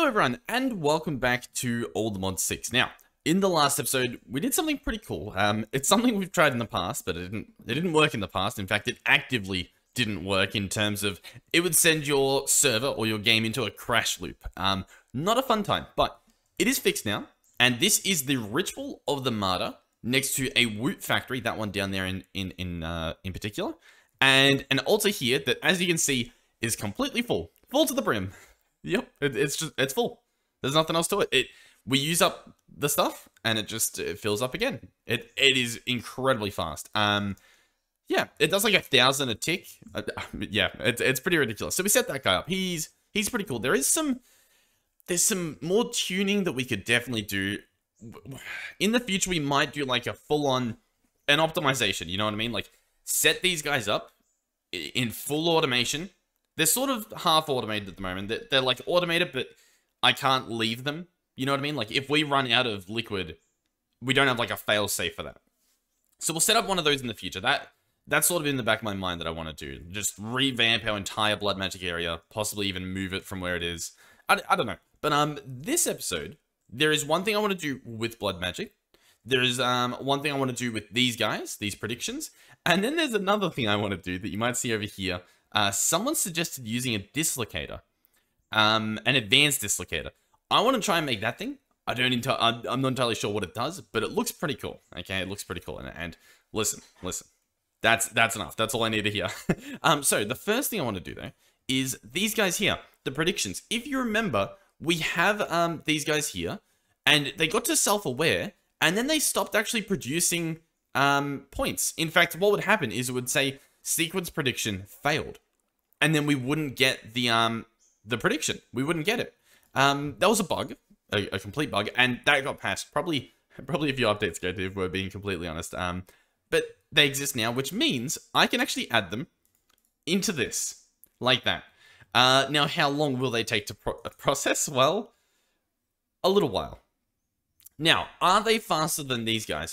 Hello everyone, and welcome back to Allthemod 6. Now, in the last episode, we did something pretty cool. It's something we've tried in the past, but it didn't work in the past. In fact, it actively didn't work in terms of it would send your server or your game into a crash loop. Not a fun time, but it is fixed now, and this is the Ritual of the Martyr next to a woot factory, that one down there in particular, and an altar here that, as you can see, is completely full to the brim. Yep, it's full. There's nothing else to it. We use up the stuff and it fills up again. It is incredibly fast. Yeah, it does like 1,000 a tick. Yeah, it's pretty ridiculous. So we set that guy up. He's pretty cool. There's some more tuning that we could definitely do. In the future, we might do like a full-on an optimization. You know what I mean? Like set these guys up in full automation. They're sort of half automated at the moment. They're like automated, but I can't leave them. You know what I mean? Like if we run out of liquid, we don't have like a fail safe for that. So we'll set up one of those in the future. That's sort of in the back of my mind that I want to do. Just revamp our entire blood magic area, possibly even move it from where it is. I don't know. But this episode, there is one thing I want to do with blood magic. There is one thing I want to do with these guys, these predictions. And then there's another thing I want to do that you might see over here. Someone suggested using a dislocator, an advanced dislocator. I want to try and make that thing. I'm not entirely sure what it does, but it looks pretty cool. Okay, it looks pretty cool. And listen, that's enough. That's all I need to hear. So the first thing I want to do though is these guys here, the predictions. If you remember, we have these guys here, and they got to self-aware, and then they stopped actually producing points. In fact, what would happen is it would say sequence prediction failed, and then we wouldn't get the prediction. We wouldn't get it. That was a bug, a complete bug, and that got patched probably a few updates ago, if we're being completely honest. But they exist now, which means I can actually add them into this like that. Now, how long will they take to process? Well, a little while. Now, are they faster than these guys?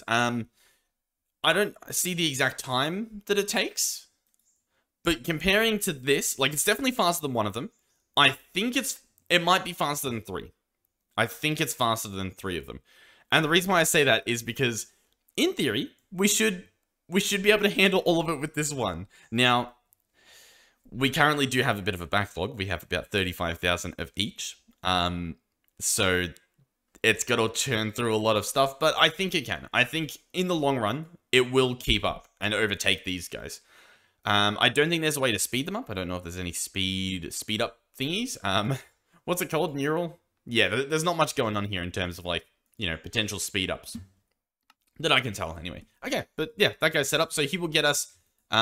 I don't see the exact time that it takes, but comparing to this, like it's definitely faster than one of them. I think it might be faster than 3. I think it's faster than 3 of them. And the reason why I say that is because in theory, we should be able to handle all of it with this one. Now, we currently do have a bit of a backlog. We have about 35,000 of each. So it's got to churn through a lot of stuff, but I think it can. I think in the long run, it will keep up and overtake these guys. I don't think there's a way to speed them up. I don't know if there's any speed up thingies. What's it called? Neural? Yeah, there's not much going on here in terms of like, you know, potential speed ups that I can tell anyway. Okay, but yeah, that guy's set up. So he will get us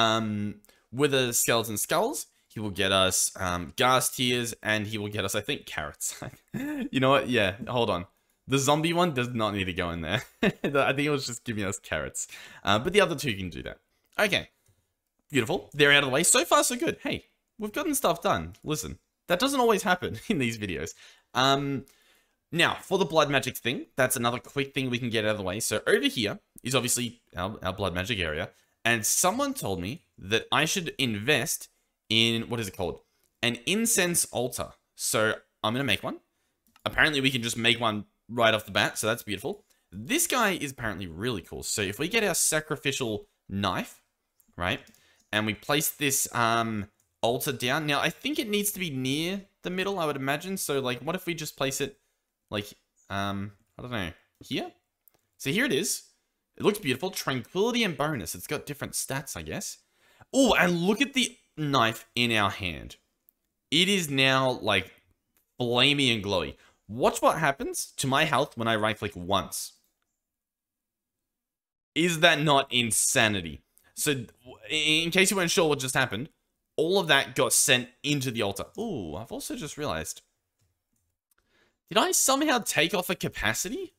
wither skeleton skulls. He will get us ghast tears, and he will get us, I think, carrots. You know what? Yeah, hold on. The zombie one does not need to go in there. I think it was just giving us carrots. But the other two can do that. Okay. Beautiful. They're out of the way. So far, so good. Hey, we've gotten stuff done. Listen, that doesn't always happen in these videos. Now, for the blood magic thing, that's another quick thing we can get out of the way. So over here is obviously our blood magic area. And someone told me that I should invest in, what is it called? An incense altar. So I'm going to make one. Apparently, we can just make one right off the bat, so that's beautiful. This guy is apparently really cool. So if we get our sacrificial knife, right, and we place this altar down. Now, I think it needs to be near the middle, I would imagine. So, like, what if we just place it, like, I don't know, here? So here it is. It looks beautiful. Tranquility and bonus. It's got different stats, I guess. Oh, and look at the knife in our hand. It is now, like, flamey and glowy. Watch what happens to my health when I right-click once. Is that not insanity? So, in case you weren't sure what just happened, all of that got sent into the altar. Ooh, I've also just realized. Did I somehow take off a capacity?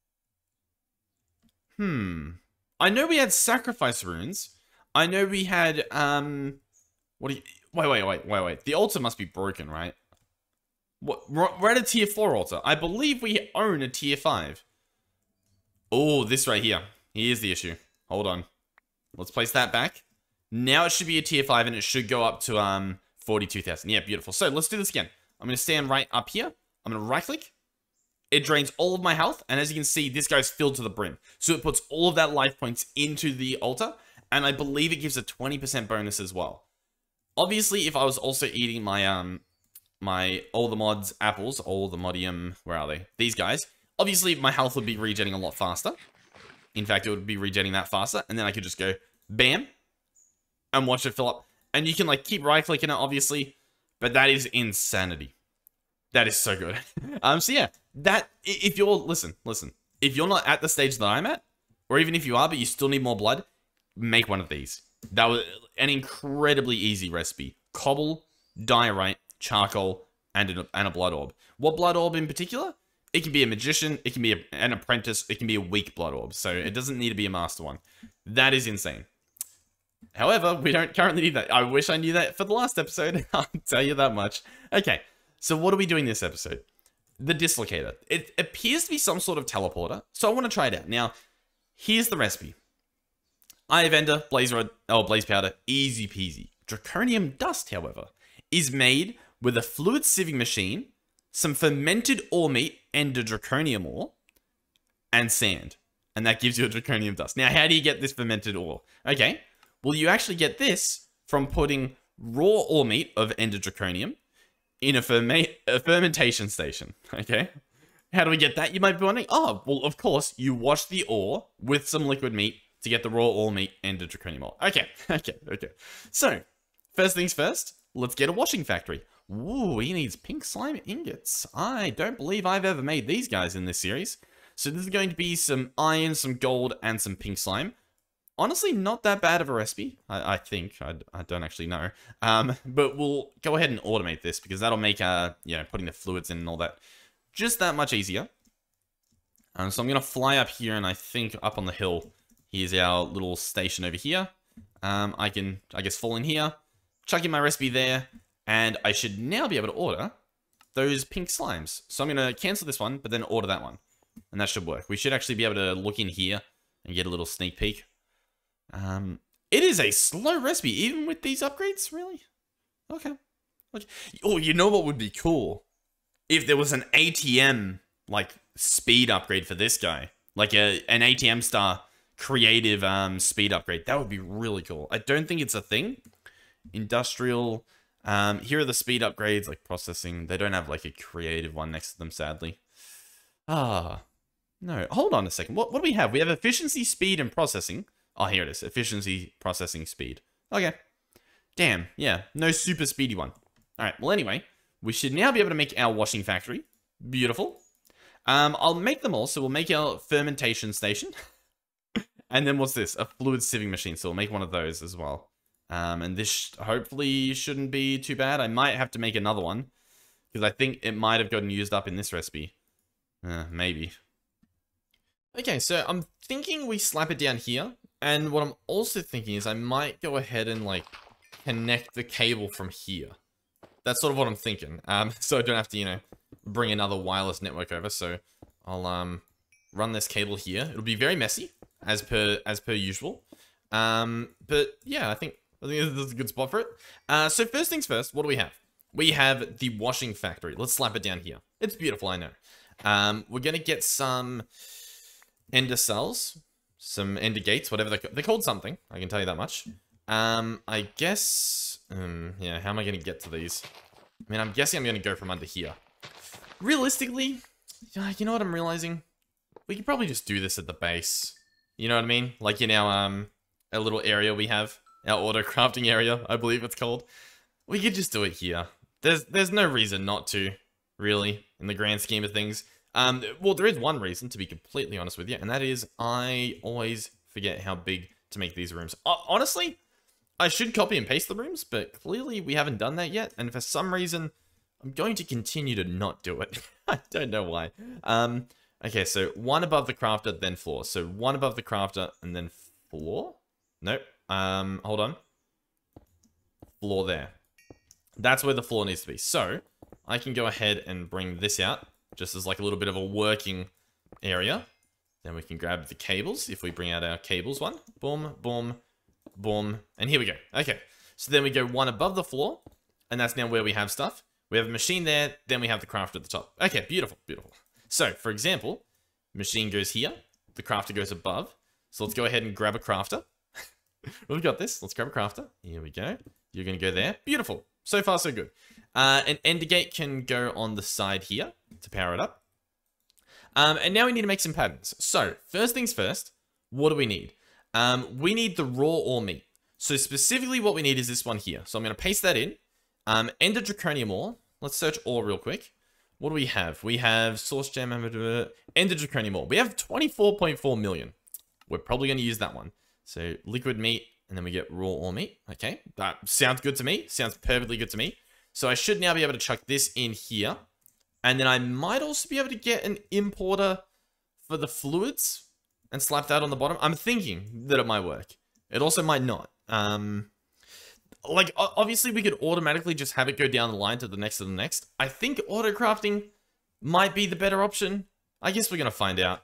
I know we had sacrifice runes. I know we had, wait. The altar must be broken, right? What? We're at a tier 4 altar. I believe we own a tier 5. Oh, this right here. Here's the issue. Hold on. Let's place that back. Now it should be a tier 5 and it should go up to 42,000. Yeah, beautiful. So let's do this again. I'm going to stand right up here. I'm going to right click. It drains all of my health. And as you can see, this guy's filled to the brim. So it puts all of that life points into the altar. And I believe it gives a 20% bonus as well. Obviously, if I was also eating my, my Allthemods apples, Allthemodium, where are they? These guys. Obviously, my health would be regenning a lot faster. In fact, it would be regenning that faster. And then I could just go, bam, and watch it fill up. And you can, like, keep right-clicking it, obviously. But that is insanity. That is so good. So yeah, that, if you're, listen. If you're not at the stage that I'm at, or even if you are, but you still need more blood, make one of these. That was an incredibly easy recipe. Cobble, diorite, charcoal, and a blood orb. What blood orb in particular? It can be a magician, it can be an apprentice, it can be a weak blood orb. So it doesn't need to be a master one. That is insane. However, we don't currently need that. I wish I knew that for the last episode. I'll tell you that much. Okay, so what are we doing this episode? The Dislocator. It appears to be some sort of teleporter, so I want to try it out. Now, here's the recipe. Eye of Ender, blaze rod, blaze powder, easy peasy. Draconium dust, however, is made with a fluid sieving machine, some fermented ore meat, Ender draconium ore, and sand. And that gives you a draconium dust. Now, how do you get this fermented ore? Okay, well, you actually get this from putting raw ore meat of Ender draconium in a fermentation station, okay? How do we get that? You might be wondering, oh, well, of course, you wash the ore with some liquid meat to get the raw ore meat and the draconium ore. Okay. So, first things first, let's get a washing factory. Ooh, he needs pink slime ingots. I don't believe I've ever made these guys in this series. So this is going to be some iron, some gold, and some pink slime. Honestly, not that bad of a recipe, I think. I don't actually know. But we'll go ahead and automate this because that'll make, putting the fluids in and all that just that much easier. So I'm going to fly up here, and I think up on the hill, here's our little station over here. I can, I guess, fall in here, chuck in my recipe there, and I should now be able to order those pink slimes. So I'm going to cancel this one, but then order that one. And that should work. We should actually be able to look in here and get a little sneak peek. It is a slow recipe, even with these upgrades, really? Okay. Oh, you know what would be cool? If there was an ATM, like, speed upgrade for this guy. Like an ATM star creative speed upgrade. That would be really cool. I don't think it's a thing. Industrial. Here are the speed upgrades, like processing. They don't have, like, a creative one next to them, sadly. No. Hold on a second. What do we have? We have efficiency, speed, and processing. Oh, here it is. Efficiency, processing, speed. Okay. Damn. Yeah. No super speedy one. Alright. Well, anyway. We should now be able to make our washing factory. Beautiful. I'll make them all. So we'll make our fermentation station. And then what's this? A fluid sieving machine. So we'll make one of those as well. And this hopefully shouldn't be too bad. I might have to make another one. Because I think it might have gotten used up in this recipe. Maybe. Okay, so I'm thinking we slap it down here. And what I'm also thinking is I might go ahead and, like, connect the cable from here. That's sort of what I'm thinking. So I don't have to, bring another wireless network over. So I'll run this cable here. It'll be very messy, as per usual. But yeah, I think this is a good spot for it. So first things first, what do we have? We have the washing factory. Let's slap it down here. It's beautiful, I know. We're gonna get some ender cells, some ender gates, whatever they're called something. I can tell you that much. I guess, yeah, how am I gonna get to these? I mean, I'm guessing I'm gonna go from under here. Realistically, you know what I'm realizing? We could probably just do this at the base. You know what I mean? Like in our, a little area we have. Our auto crafting area, I believe it's called. We could just do it here. There's no reason not to, really, in the grand scheme of things. Well, there is one reason, to be completely honest with you, and that is I always forget how big to make these rooms. Honestly, I should copy and paste the rooms, but clearly we haven't done that yet, and for some reason, I'm going to continue to not do it. I don't know why. Okay, so one above the crafter, then floor. So one above the crafter, and then floor? Nope. Hold on. Floor there. That's where the floor needs to be. So, I can go ahead and bring this out, just as like a little bit of a working area. Then we can grab the cables, if we bring out our cables one. Boom, boom, boom, and here we go. Okay, so then we go one above the floor, and that's now where we have stuff. We have a machine there, then we have the crafter at the top. Okay, beautiful, beautiful. So, for example, machine goes here, the crafter goes above. So let's go ahead and grab a crafter. We've got this. Let's grab a crafter. Here we go. You're going to go there. Beautiful. So far, so good. An ender gate can go on the side here to power it up. And now we need to make some patterns. So, first things first, what do we need? We need the raw ore meat. So specifically what we need is this one here. So I'm going to paste that in. Ender Draconium ore. Let's search ore real quick. What do we have? We have source gem, Ender Draconium ore. We have 24.4 million. We're probably going to use that one. So liquid meat, and then we get raw ore meat. Okay, that sounds good to me. Sounds perfectly good to me. So I should now be able to chuck this in here. And then I might also be able to get an importer for the fluids and slap that on the bottom. I'm thinking that it might work. It also might not. Like, obviously we could automatically just have it go down the line to the next to the next. I think auto crafting might be the better option. I guess we're going to find out.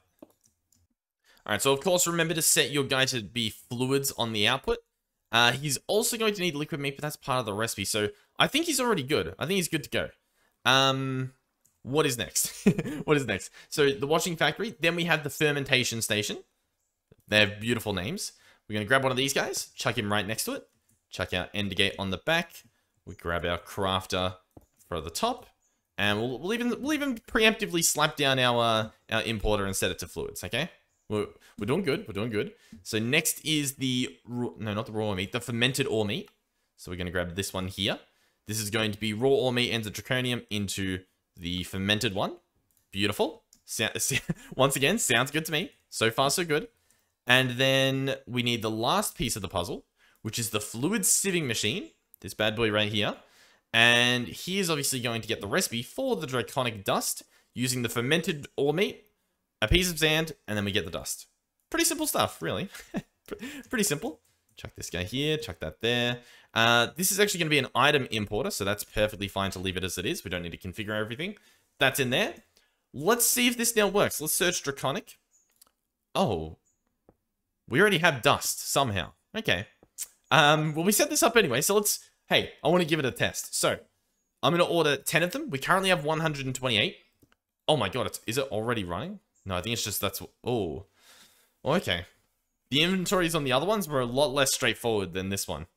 All right, so of course, remember to set your guy to be fluids on the output. He's also going to need liquid meat, but that's part of the recipe. So I think he's already good. I think he's good to go. What is next? What is next? So the washing factory, then we have the fermentation station. They have beautiful names. We're going to grab one of these guys, chuck him right next to it. Chuck our ender gate on the back. We grab our crafter for the top. And we'll even preemptively slap down our importer and set it to fluids, okay? We're doing good. We're doing good. So next is the... No, not the raw meat. The fermented ore meat. So we're going to grab this one here. This is going to be raw ore meat and the draconium into the fermented one. Beautiful. Once again, sounds good to me. So far, so good. And then we need the last piece of the puzzle, which is the fluid sieving machine. This bad boy right here. And he is obviously going to get the recipe for the draconic dust using the fermented ore meat, a piece of sand, and then we get the dust. Pretty simple stuff, really. Pretty simple. Chuck this guy here, chuck that there. This is actually going to be an item importer, so that's perfectly fine to leave it as it is. We don't need to configure everything. That's in there. Let's see if this now works. Let's search Draconic. Oh. We already have dust, somehow. Okay. Well, we set this up anyway, so let's... Hey, I want to give it a test. So, I'm going to order 10 of them. We currently have 128. Oh my god, is it already running? No, I think it's just that's... Oh. Okay. The inventories on the other ones were a lot less straightforward than this one.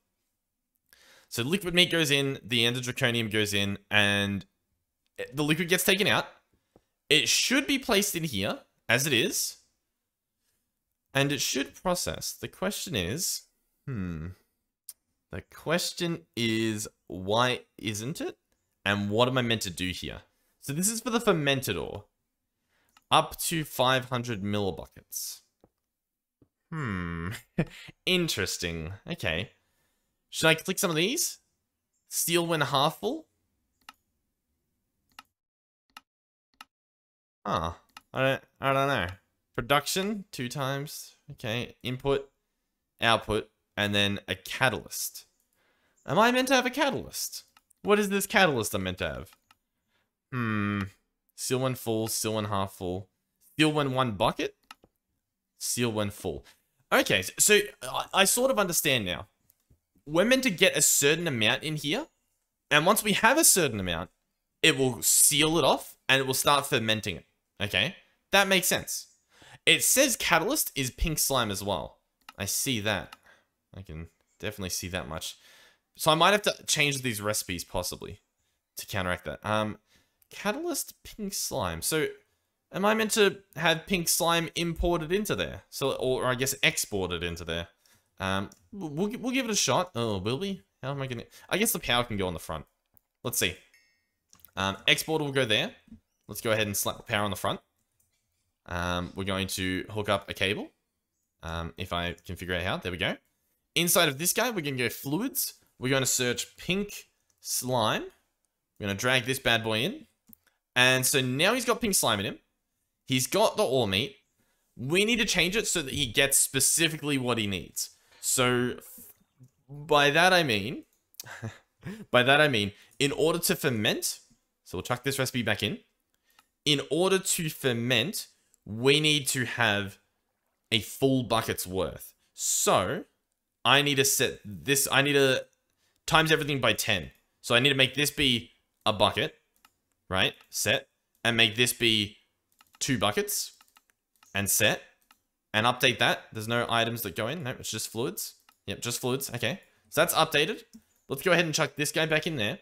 So liquid meat goes in, the ender draconium goes in, and the liquid gets taken out. It should be placed in here, as it is. And it should process. The question is... The question is, why isn't it? And what am I meant to do here? So this is for the fermented ore. Up to 500 millibuckets. Interesting. Okay. Should I click some of these? Steel when half full? I don't know. Production, 2 times. Okay. Input, output, and then a catalyst. Am I meant to have a catalyst? What is this catalyst I'm meant to have? Steel when full, steel when half full. Steel when 1 bucket? Steel when full. Okay, so I sort of understand now. We're meant to get a certain amount in here. And once we have a certain amount, it will seal it off and it will start fermenting it. Okay, that makes sense. It says catalyst is pink slime as well. I see that. I can definitely see that much. So I might have to change these recipes possibly to counteract that. Catalyst pink slime. So am I meant to have pink slime imported into there? So, or I guess exported into there. We'll give it a shot. Oh, will we? How am I gonna? I guess the power can go on the front. Let's see. Exporter will go there. Let's go ahead and slap the power on the front. We're going to hook up a cable. If I can figure out how. There we go. Inside of this guy, we're going to go fluids. We're going to search pink slime. We're going to drag this bad boy in. And so now he's got pink slime in him. He's got the ore meat. We need to change it so that he gets specifically what he needs. So by that I mean, in order to ferment, so we'll chuck this recipe back in. In order to ferment, we need to have a full bucket's worth. So I need to set this, I need to times everything by 10. So I need to make this be a bucket, right? Set. And make this be 2 buckets. And set. And update that. There's no items that go in. No, it's just fluids. Yep, just fluids. Okay. So that's updated. Let's go ahead and chuck this guy back in there.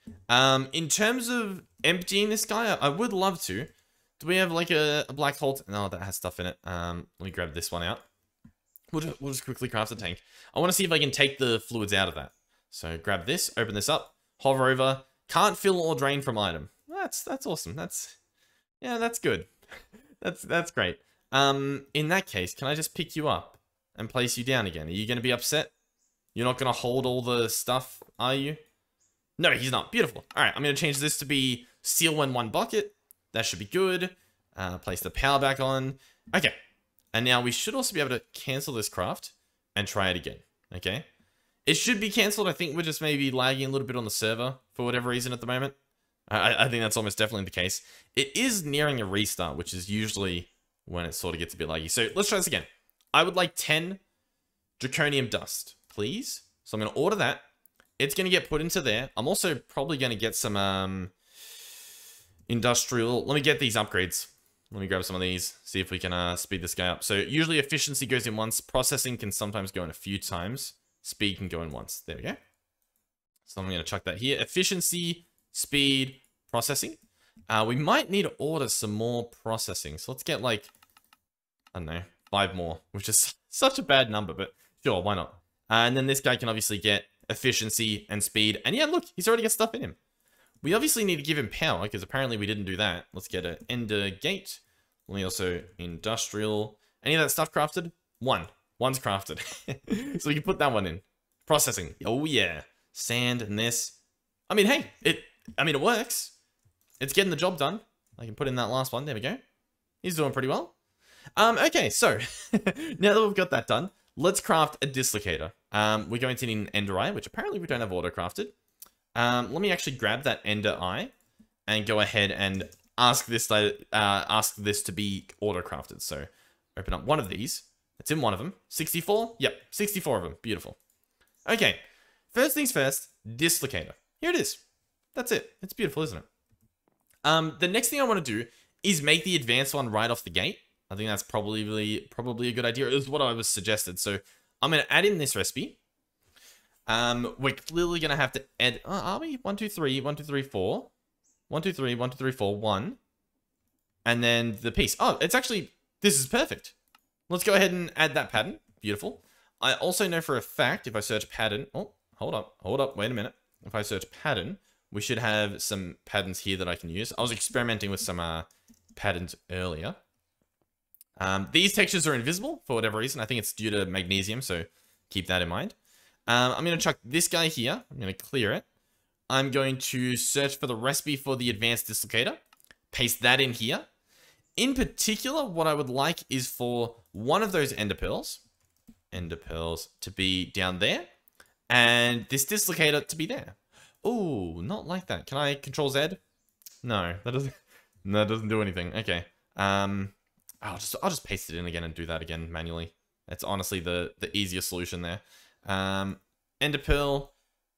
In terms of emptying this guy, I would love to. Do we have like a black hole? No, that has stuff in it. Let me grab this one out. We'll just quickly craft a tank. I want to see if I can take the fluids out of that. So grab this, open this up, hover over. Can't fill or drain from item. That's awesome. That's good. that's great. In that case, can I just pick you up and place you down again? Are you going to be upset? You're not going to hold all the stuff, are you? No, he's not. Beautiful. All right, I'm going to change this to be seal when 1 bucket. That should be good. Place the power back on. Okay. And now we should also be able to cancel this craft and try it again. Okay. It should be cancelled. I think we're just maybe lagging a little bit on the server for whatever reason at the moment. I think that's almost definitely the case. It is nearing a restart, which is usually when it sort of gets a bit laggy. So let's try this again. I would like 10 Draconium dust, please. So I'm going to order that. It's going to get put into there. I'm also probably going to get some industrial. Let me get these upgrades. Let me grab some of these, see if we can speed this guy up. So usually efficiency goes in once. Processing can sometimes go in a few times. Speed can go in once. There we go. So I'm going to chuck that here. Efficiency, speed, processing. We might need to order some more processing. So let's get like, I don't know, 5 more, which is such a bad number, but sure, why not? And then this guy can obviously get efficiency and speed. And yeah, look, he's already got stuff in him. We obviously need to give him power, because apparently we didn't do that. Let's get an ender gate. Let me also industrial. Any of that stuff crafted? 1. 1's crafted. So we can put that one in. Processing. Oh yeah. Sand and this. I mean, hey, it works. It's getting the job done. I can put in that last one. There we go. He's doing pretty well. Okay, so now that we've got that done, let's craft a dislocator. We're going to need an ender eye, which apparently we don't have auto crafted. Let me actually grab that ender eye and go ahead and ask this to be auto crafted. So open up one of these. It's in one of them. 64? Yep, 64 of them. Beautiful. Okay, first things first, dislocator. Here it is. That's it. It's beautiful, isn't it? The next thing I want to do is make the advanced one right off the gate. I think that's probably a good idea. It was what I was suggested. So I'm going to add in this recipe. We're clearly going to have to add, are we? 1, 2, 3, 1, 2, 3, 4. 1, 2, 3, 1, 2, 3, 4, 1. And then the piece. Oh, it's actually, this is perfect. Let's go ahead and add that pattern. Beautiful. I also know for a fact, if I search pattern, oh, hold up, wait a minute. If I search pattern, we should have some patterns here that I can use. I was experimenting with some patterns earlier. These textures are invisible for whatever reason. I think it's due to magnesium, so keep that in mind. I'm going to chuck this guy here. I'm going to clear it. I'm going to search for the recipe for the advanced dislocator. Paste that in here. In particular, what I would like is for one of those ender pearls to be down there, and this dislocator to be there. Oh, not like that. Can I Control Z? No, that doesn't do anything. Okay. I'll just paste it in again and do that again manually. That's honestly the easiest solution there. Ender pearl,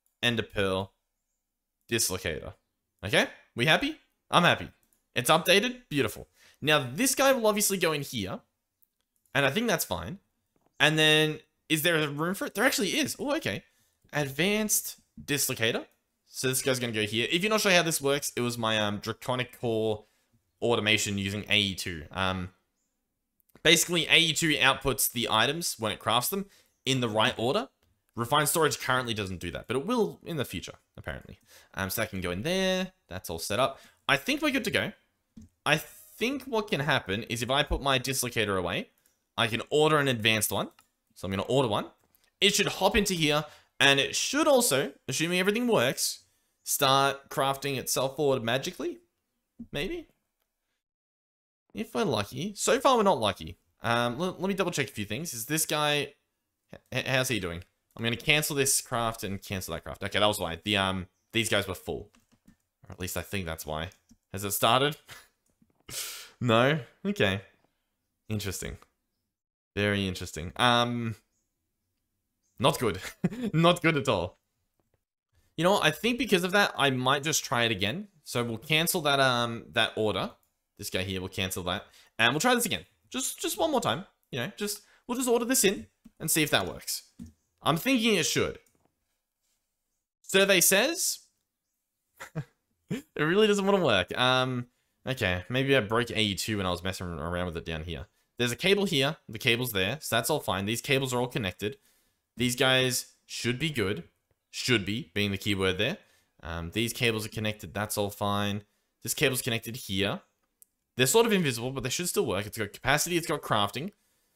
dislocator. Okay, we happy? I'm happy. It's updated. Beautiful. Now this guy will obviously go in here, and I think that's fine. And then is there a room for it? There actually is. Oh, okay. Advanced dislocator. So this guy's gonna go here. If you're not sure how this works, it was my Draconic core automation using AE2. Basically, AE2 outputs the items when it crafts them in the right order. Refined storage currently doesn't do that, but it will in the future, apparently. So that can go in there. That's all set up. I think we're good to go. I think what can happen is if I put my dislocator away, I can order an advanced one. So I'm going to order one. It should hop into here, and it should also, assuming everything works, start crafting itself forward magically. Maybe? If we're lucky. So far, we're not lucky. Let me double check a few things. Is this guy... How's he doing? I'm going to cancel this craft and cancel that craft. Okay, that was why. These guys were full. Or at least I think that's why. Has it started? No? Okay. Interesting. Very interesting. Not good. Not good at all. You know what? I think because of that, I might just try it again. So we'll cancel that that order. This guy here, we'll cancel that. And we'll try this again. Just one more time. You know, we'll just order this in and see if that works. I'm thinking it should. Survey says it really doesn't want to work. Okay, maybe I broke AE2 when I was messing around with it down here. There's a cable here. The cable's there, so that's all fine. These cables are all connected. These guys should be good. Should be, being the keyword there. These cables are connected. That's all fine. This cable's connected here. They're sort of invisible, but they should still work. It's got capacity. It's got crafting.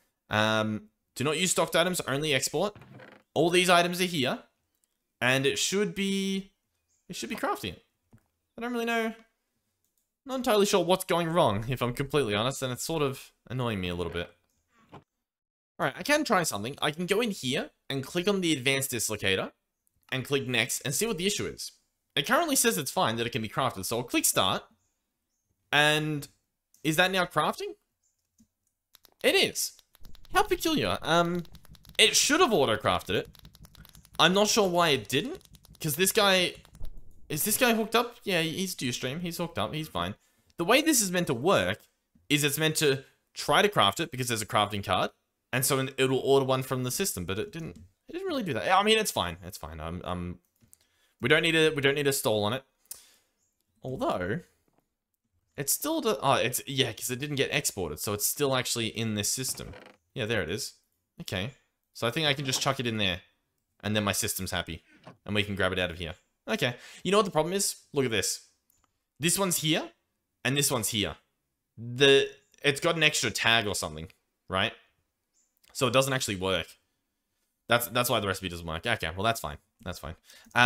Do not use stocked items. Only export. All these items are here. And it should be crafting it. I don't really know. Not entirely sure what's going wrong, if I'm completely honest, and it's sort of annoying me a little bit. Alright, I can try something. I can go in here and click on the advanced dislocator and click next and see what the issue is. It currently says it's fine, that it can be crafted, so I'll click start. And is that now crafting? It is. How peculiar. It should have auto-crafted it. I'm not sure why it didn't, because this guy... Is this guy hooked up? Yeah, he's Dewstream. He's hooked up. He's fine. The way this is meant to work is it's meant to try to craft it because there's a crafting card, and so it'll order one from the system. But it didn't really do that. I mean, it's fine. It's fine. We don't need a stall on it. Although, it's still yeah, because it didn't get exported, so it's still actually in this system. Yeah, there it is. Okay, so I think I can just chuck it in there, and then my system's happy, and we can grab it out of here. Okay, you know what the problem is? Look at this. This one's here, and this one's here. It's got an extra tag or something, right? So it doesn't actually work. That's why the recipe doesn't work. Okay, well that's fine. That's fine.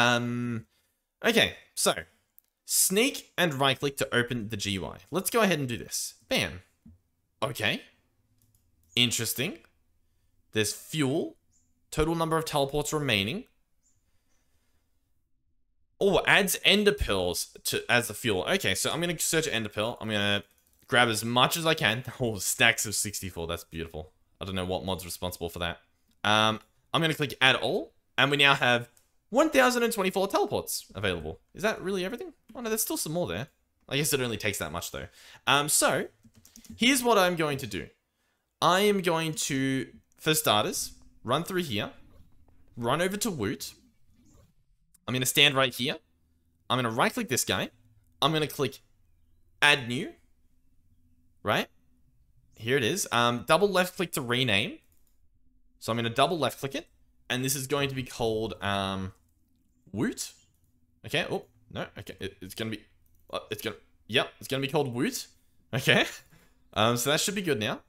Okay, so sneak and right click to open the GUI. Let's go ahead and do this. Bam. Okay. Interesting. There's fuel. Total number of teleports remaining. Oh, adds ender pearls as the fuel. Okay, so I'm going to search ender pearl. I'm going to grab as much as I can. Oh, stacks of 64. That's beautiful. I don't know what mod's responsible for that. I'm going to click add all. And we now have 1,024 teleports available. Is that really everything? Oh, no, there's still some more there. I guess it only takes that much, though. So, here's what I'm going to do. I am going to, for starters, run through here. Run over to Woot. I'm going to stand right here. I'm going to right click this guy. I'm going to click add new. Right? Here it is. Double left click to rename. So I'm going to double left click it. And this is going to be called Woot. Okay. Oh, no. Okay. It's going to be, yep. It's going to be called Woot. Okay. So that should be good now.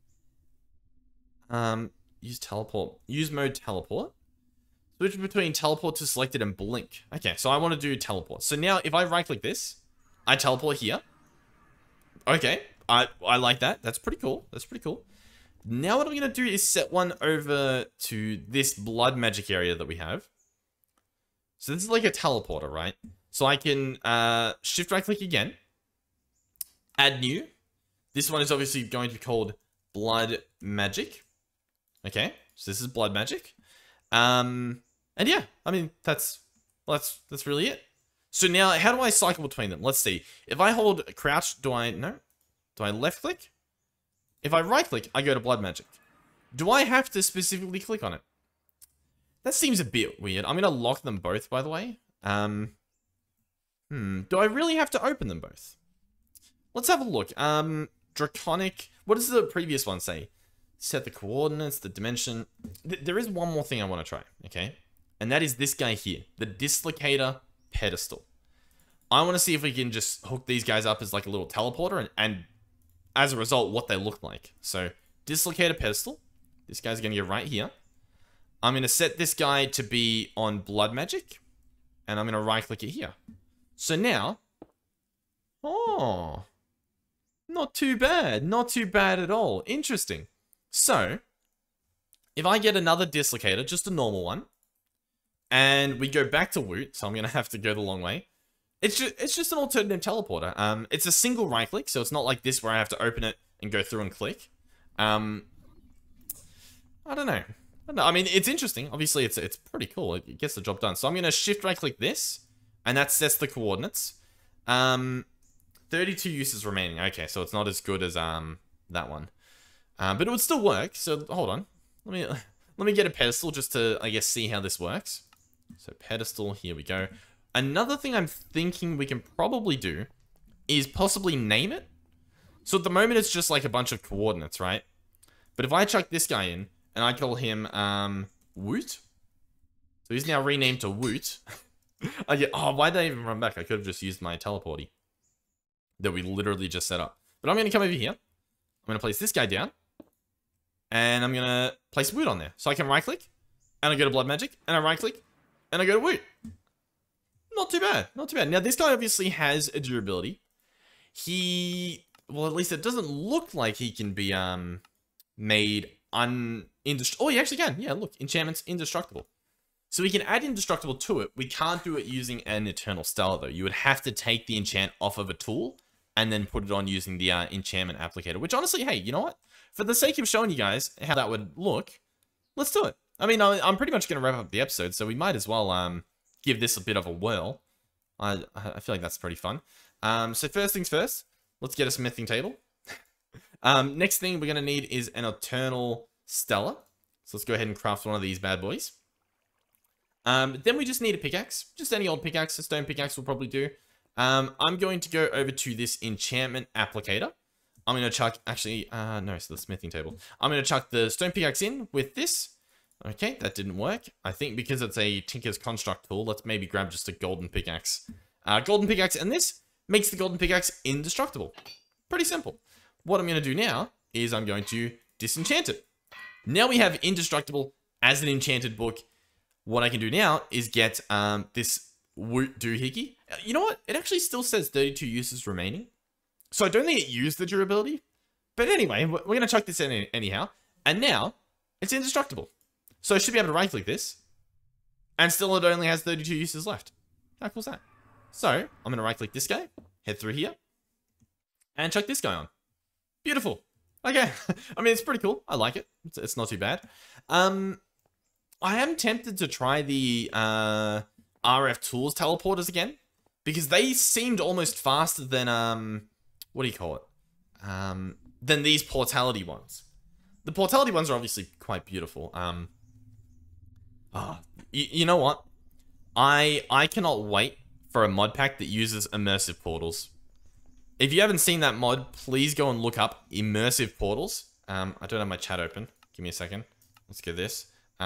Use teleport. Use mode teleport. Switch between teleport to selected and blink. Okay, so I want to do teleport. So now if I right click this, I teleport here. Okay, I like that. That's pretty cool. That's pretty cool. Now what I'm going to do is set one over to this blood magic area that we have. So this is like a teleporter, right? So I can shift right click again. Add new. This one is obviously going to be called blood magic. Okay, so this is blood magic. And yeah, I mean, that's really it. So now, how do I cycle between them? Let's see. If I hold crouch, do I left click? If I right click, I go to blood magic. Do I have to specifically click on it? That seems a bit weird. I'm going to lock them both, by the way. Do I really have to open them both? Let's have a look. Draconic, what does the previous one say? Set the coordinates, the dimension. There is one more thing I want to try, okay? And that is this guy here, the Dislocator pedestal. I want to see if we can just hook these guys up as like a little teleporter and as a result, what they look like. So, Dislocator pedestal. This guy's going to go right here. I'm going to set this guy to be on blood magic. And I'm going to right click it here. So now, oh, not too bad. Not too bad at all. Interesting. So, if I get another dislocator, just a normal one, and we go back to Woot, so I'm going to have to go the long way. It's just an alternative teleporter. It's a single right click, so it's not like this where I have to open it and go through and click. I don't know. don't know. I mean, it's interesting. Obviously, it's pretty cool. It gets the job done. So I'm going to shift right click this, and that sets the coordinates. 32 uses remaining. Okay, so it's not as good as that one. But it would still work. So hold on. Let me get a pedestal just to, I guess, see how this works. So pedestal, here we go. Another thing I'm thinking we can probably do is possibly name it. So at the moment, it's just like a bunch of coordinates, right? But if I chuck this guy in, and I call him, Woot. So he's now renamed to Woot. Oh, why did I even run back? I could have just used my teleporty that we literally just set up. But I'm going to come over here. I'm going to place this guy down. And I'm going to place Woot on there. So I can right click, and I go to Blood Magic, and I right click, and I go to Woot. Not too bad. Not too bad. Now, this guy obviously has a durability. Well, at least it doesn't look like he can be made indestructible. Oh, he actually can. Yeah, look. Enchantment's indestructible. So we can add indestructible to it. We can't do it using an Eternal Stellar, though. You would have to take the enchant off of a tool and then put it on using the enchantment applicator. Which, honestly, hey, you know what? For the sake of showing you guys how that would look, let's do it. I mean, I'm pretty much going to wrap up the episode, so we might as well give this a bit of a whirl. I feel like that's pretty fun. So first things first, let's get a smithing table. Next thing we're going to need is an Eternal Stellar. So let's go ahead and craft one of these bad boys. Then we just need a pickaxe. Just any old pickaxe. A stone pickaxe will probably do. I'm going to go over to this enchantment applicator. I'm going to chuck, actually, no, so the smithing table. I'm going to chuck the stone pickaxe in with this. Okay, that didn't work. I think because it's a Tinker's Construct tool, let's maybe grab just a golden pickaxe. Golden pickaxe, and this makes the golden pickaxe indestructible. Pretty simple. What I'm going to do now is I'm going to disenchant it. Now we have indestructible as an enchanted book. What I can do now is get this Woot Doohickey. You know what? It actually still says 32 uses remaining. So I don't think it used the durability. But anyway, we're going to chuck this in anyhow. And now, it's indestructible. So I should be able to right-click this. And still it only has 32 uses left. How cool is that? So, I'm going to right-click this guy. Head through here. And chuck this guy on. Beautiful. Okay. I mean, it's pretty cool. I like it. It's not too bad. I am tempted to try the RF Tools teleporters again. Because they seemed almost faster than, what do you call it? Than these portality ones. The portality ones are obviously quite beautiful. You know what? I cannot wait for a mod pack that uses immersive portals. If you haven't seen that mod, please go and look up immersive portals. I don't have my chat open. Give me a second. Let's get this.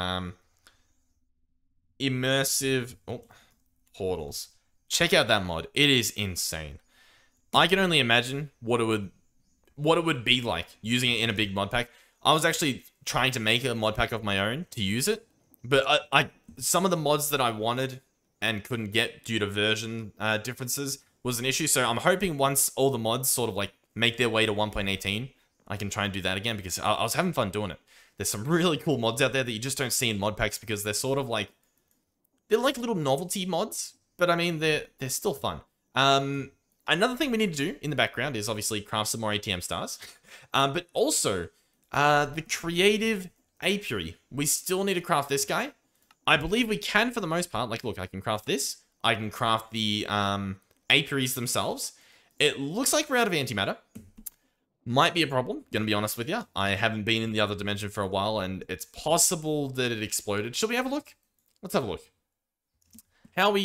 Immersive portals. Check out that mod. It is insane. I can only imagine what it would be like using it in a big mod pack. I was actually trying to make a mod pack of my own to use it, but some of the mods that I wanted and couldn't get due to version differences was an issue. So I'm hoping once all the mods sort of like make their way to 1.18, I can try and do that again, because I was having fun doing it. There's some really cool mods out there that you just don't see in mod packs because they're sort of like, they're like little novelty mods, but I mean, they're still fun. Another thing we need to do in the background is obviously craft some more ATM stars, but also the creative apiary. We still need to craft this guy. I believe we can for the most part. Like, look, I can craft this. I can craft the apiaries themselves. It looks like we're out of antimatter. Might be a problem, gonna be honest with you. I haven't been in the other dimension for a while, and it's possible that it exploded. Shall we have a look? Let's have a look. Our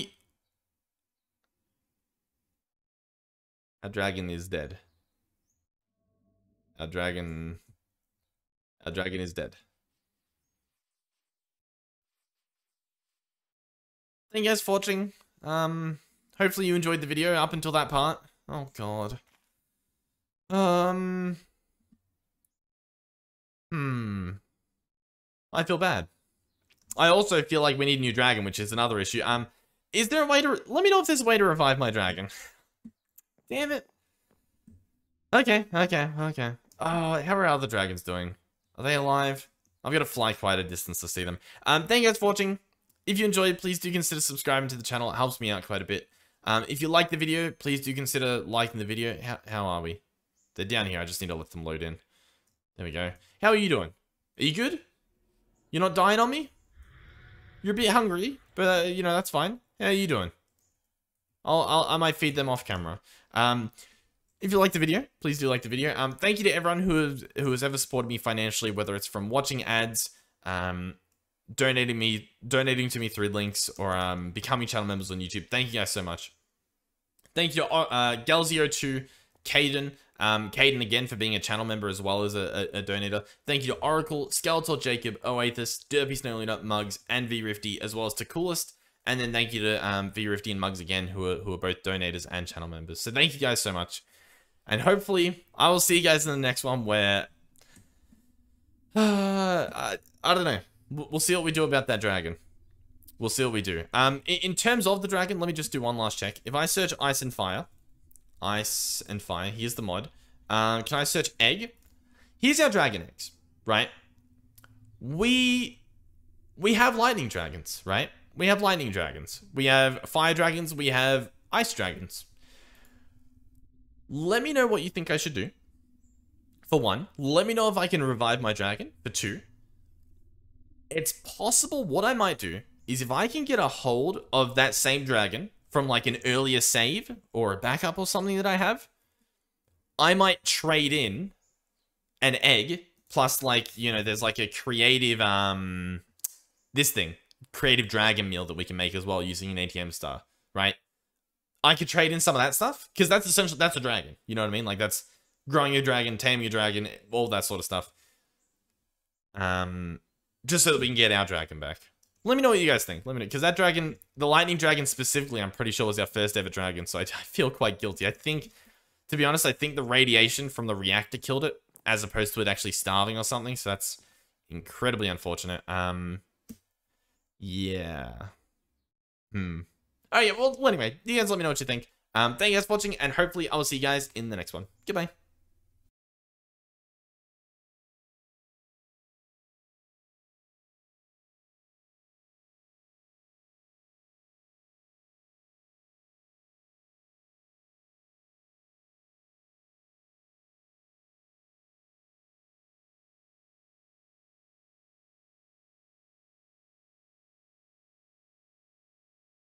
dragon is dead. Our dragon is dead. Thank you guys for watching. Hopefully you enjoyed the video up until that part. Oh god. I feel bad. I also feel like we need a new dragon, which is another issue. Is there a way to... Let me know if there's a way to revive my dragon. Damn it. Okay. Oh, how are other dragons doing? Are they alive? I've got to fly quite a distance to see them. Thank you guys for watching. If you enjoyed, please do consider subscribing to the channel. It helps me out quite a bit. If you like the video, please do consider liking the video. How are we? They're down here. I just need to let them load in. There we go. How are you doing? Are you good? You're not dying on me? You're a bit hungry, but, you know, that's fine. How are you doing? I might feed them off camera. If you like the video, please do like the video. Thank you to everyone who has ever supported me financially, whether it's from watching ads, donating to me through links, or becoming channel members on YouTube. Thank you guys so much. Thank you to Galzio2, Caden, Caden again for being a channel member as well as a donator. Thank you to Oracle, Skeletor, Jacob, Oathis, Derpy, Snowleader, Mugs, and VRifty, as well as to Coolest. And then thank you to VRifty and Mugs again, who are both donators and channel members. So thank you guys so much. And hopefully, I will see you guys in the next one where... I don't know. We'll see what we do about that dragon. We'll see what we do. In terms of the dragon, let me just do one last check. If I search Ice and Fire, here's the mod. Can I search egg? Here's our dragon eggs, right? We have lightning dragons, right? We have lightning dragons. We have fire dragons. We have ice dragons. Let me know what you think I should do. For one, let me know if I can revive my dragon. For two, it's possible what I might do is if I can get a hold of that same dragon from like an earlier save or a backup or something that I have, I might trade in an egg plus like, you know, there's like a creative, creative dragon meal that we can make as well using an ATM star, right? I could trade in some of that stuff because that's essentially, that's a dragon. You know what I mean? Like that's growing a dragon, taming a dragon, all that sort of stuff. Just so that we can get our dragon back. Let me know what you guys think. Let me know. Because that dragon, the lightning dragon specifically, I'm pretty sure was our first ever dragon. So I feel quite guilty. I think, to be honest, I think the radiation from the reactor killed it as opposed to it actually starving or something. So that's incredibly unfortunate. Yeah. Oh yeah, well, anyway, you guys let me know what you think. Thank you guys for watching, and hopefully I will see you guys in the next one. Goodbye.